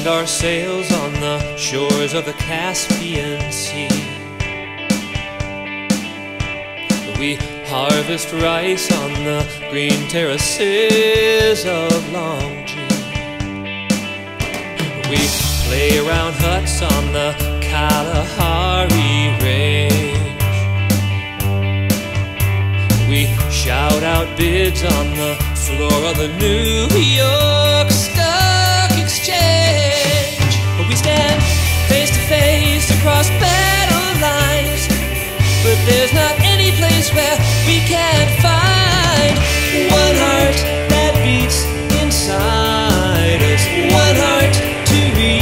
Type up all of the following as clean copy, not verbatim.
manned our sails on the shores of the Caspian Sea. We harvest rice on the green terraces of Longji. We play around huts on the Kalahari Range. We shout out bids on the floor of the New York Stock Exchange. We stand face to face across battle lines, but there's not any place where we can't find one heart that beats inside us, one heart to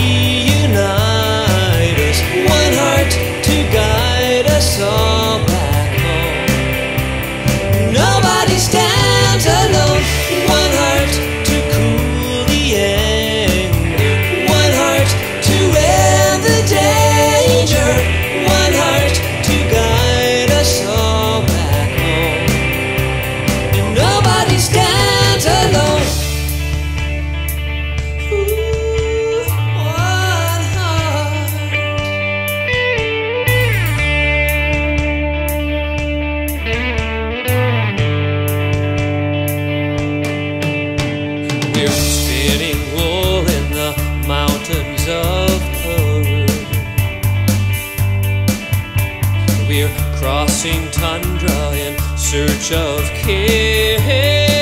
reunite us, one heart to guide us all back home. Nobody stands alone, one heart to cool the anger, one heart to end the danger, one heart to guide us all back home. And nobody stands alone. Ooh, one heart. We're spinning wool in the mountains of Peru. We're crossing tundra in search of care.